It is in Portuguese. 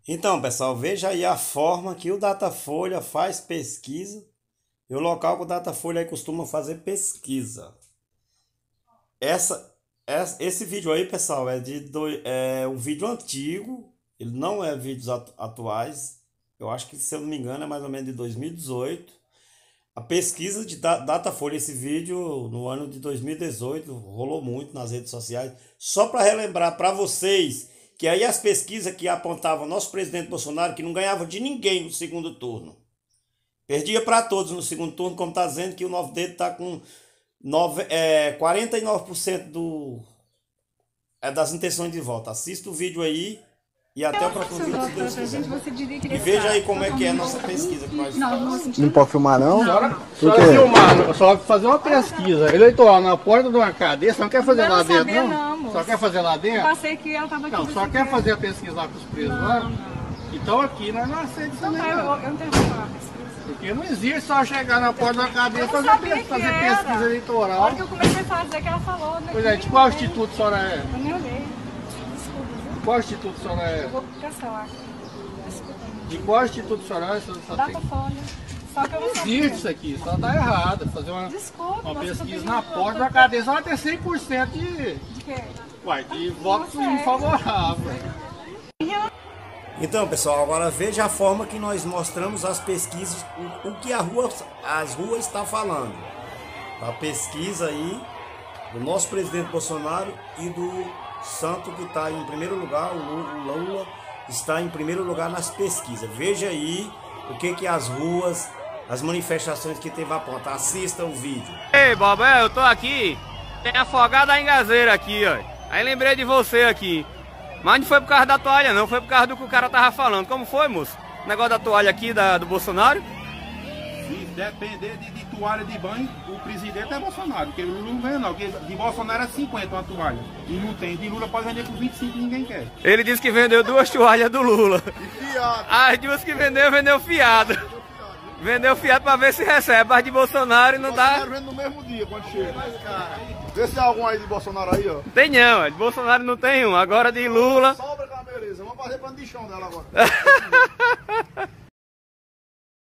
Então, pessoal, veja aí a forma que o Datafolha faz pesquisa e o local que o Datafolha aí costuma fazer pesquisa. Esse vídeo aí, pessoal, é um vídeo antigo, ele não é vídeos atuais. Eu acho que, se eu não me engano, é mais ou menos de 2018. A pesquisa de Datafolha, esse vídeo no ano de 2018, rolou muito nas redes sociais. Só para relembrar para vocês que aí as pesquisas que apontavam nosso presidente Bolsonaro, que não ganhava de ninguém no segundo turno. Perdia para todos no segundo turno, como está dizendo que o Novo Dedo está com 49% das intenções de voto. Assista o vídeo aí e até o próximo vídeo, se Deus quiser. E veja aí como é que é a nossa pesquisa que nós fazemos. Não pode filmar, não? Só filmar, só fazer uma pesquisa eleitoral na porta de uma cadeia. Você não quer fazer lá dentro, não? Só quer fazer lá dentro? Eu passei que ela tava aqui. Não, só quer fazer a pesquisa lá com os presos lá? Então aqui nós não aceitamos isso. Eu não tenho que falar a pesquisa. Porque não existe só chegar na porta da cadeia e fazer pesquisa A eleitoral. hora que eu comecei a fazer, que ela falou. Pois é, de qual instituto a senhora é? Eu nem olhei. Desculpa, viu? Qual instituto a senhora é? Eu vou cancelar. Desculpa. De qual instituto a senhora é? Datafolha. Só que eu não Existe sabia. isso aqui, só tá errado. Fazer uma Desculpa, pesquisa você tá pedindo na pra- porta da cadeia, só vai ter 100% De quê? de votos favoráveis. Então, pessoal, agora veja a forma que nós mostramos as pesquisas, o que as ruas estão falando. A pesquisa aí do nosso presidente Bolsonaro e do santo que está em primeiro lugar, o Lula está em primeiro lugar nas pesquisas. Veja aí o que as ruas, as manifestações que teve a ponta. Assista o vídeo. Ei, Bob, eu tô aqui, tem afogado a engazeira aqui, ó. Aí lembrei de você aqui. Mas não foi por causa da toalha, não, foi por causa do que o cara tava falando. Como foi, moço? O negócio da toalha aqui, do Bolsonaro? Se depender de toalha de banho, o presidente é Bolsonaro, porque o Lula não vende não, porque de Bolsonaro é 50 uma toalha, e não tem, de Lula pode vender por 25 e ninguém quer. Ele disse que vendeu 2 toalhas do Lula. E fiado. As 2 que vendeu fiado. Vendeu fiado pra ver se recebe, as de Bolsonaro e não dá. Bolsonaro vende no mesmo dia, quando chega. Vê se tem algum aí de Bolsonaro aí, ó. Tem não, de Bolsonaro não tem um, agora de Lula. Sobra com a beleza, vamos fazer pano de chão dela agora.